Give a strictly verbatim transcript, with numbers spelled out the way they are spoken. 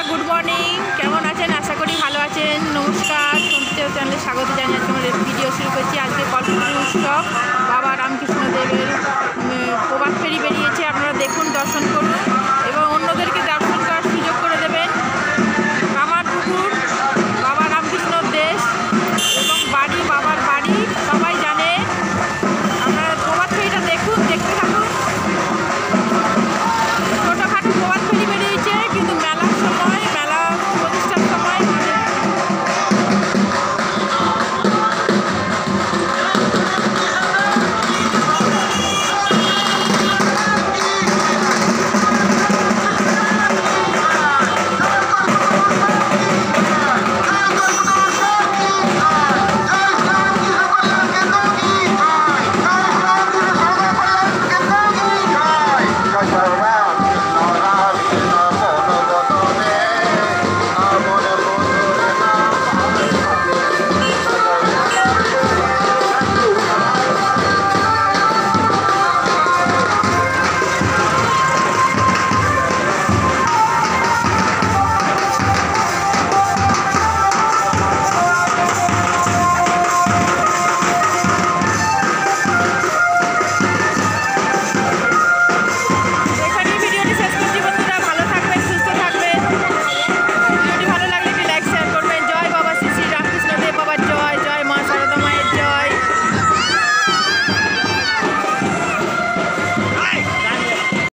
Good morning, কেমন আছেন? আশা করি ভালো আছেন। নমস্কার, সন্ধ্যা চ্যানেলে স্বাগত জানাচ্ছি। আমাদের ভিডিও শুরু করছি। আজকে কল্পতরু উৎসব, বাবা রামকৃষ্ণ দেবের প্রভাত ফেরি বেরিয়ে